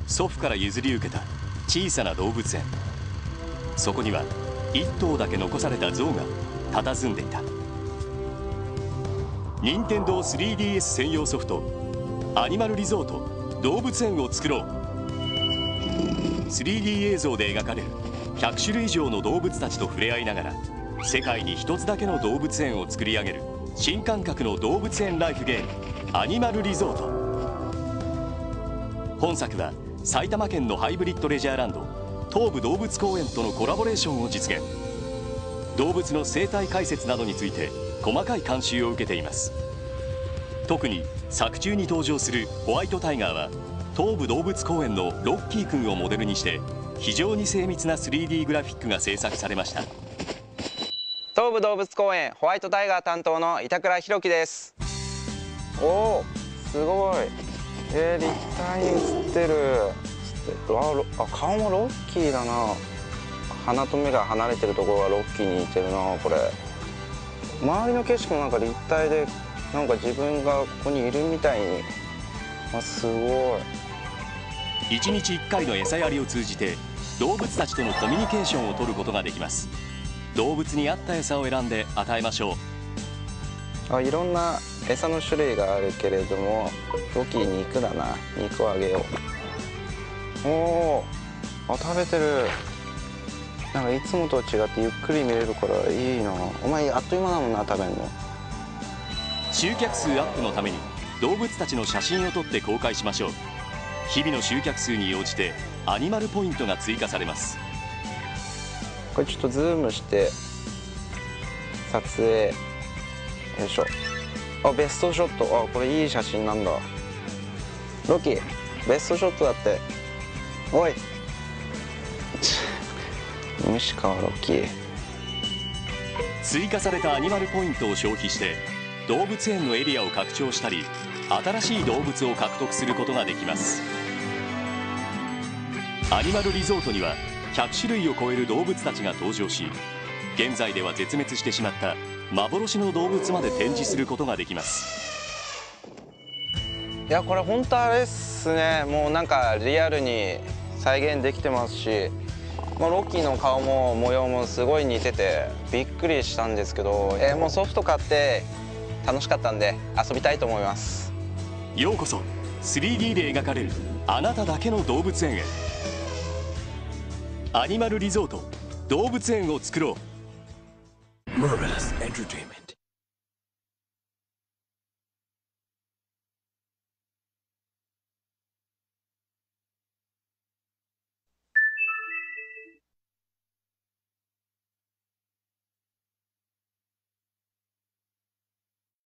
祖父から譲り受けた小さな動物園。そこには1頭だけ残された象が佇んでいた。任天堂 3DS 専用ソフトアニマルリゾート動物園を作ろう。 3D 映像で描かれる100種類以上の動物たちと触れ合いながら世界に一つだけの動物園を作り上げる新感覚の動物園ライフゲームアニマルリゾート。本作は埼玉県のハイブリッドレジャーランド東武動物公園とのコラボレーションを実現。動物の生態解説などについて細かい監修を受けています。特に作中に登場するホワイトタイガーは東武動物公園のロッキー君をモデルにして非常に精密な 3D グラフィックが制作されました。 東武動物公園ホワイトタイガー担当の板倉弘樹です。おお、すごい。立体に映ってる。顔もロッキーだな。鼻と目が離れてるところがロッキーに似てるな。これ周りの景色もなんか立体でなんか自分がここにいるみたいに。すごい。 1日1回の餌やりを通じて動物たちとのコミュニケーションを取ることができます。動物に合った餌を選んで与えましょう。いろんな餌の種類があるけれどもロキ肉だな。肉をあげよう。おお、食べてる。なんかいつもと違ってゆっくり見れるからいいな。お前あっという間だもんな、食べんの。 集客数アップのために動物たちの写真を撮って公開しましょう。日々の集客数に応じてアニマルポイントが追加されます。 これちょっとズームして撮影。よいしょ。ベストショット。これいい写真なんだ。ロキベストショットだって。おい無視かロキ。 追加されたアニマルポイントを消費して動物園のエリアを拡張したり新しい動物を獲得することができます。アニマルリゾートには100種類を超える動物たちが登場し、現在では絶滅してしまった幻の動物まで展示することができます。 いや、これ本当あれっすね。もうなんかリアルに再現できてますし、ロッキーの顔も模様もすごい似ててびっくりしたんですけど、もうソフト買って楽しかったんで遊びたいと思います。 ようこそ 3D で描かれるあなただけの動物園へ。アニマルリゾート動物園を作ろう。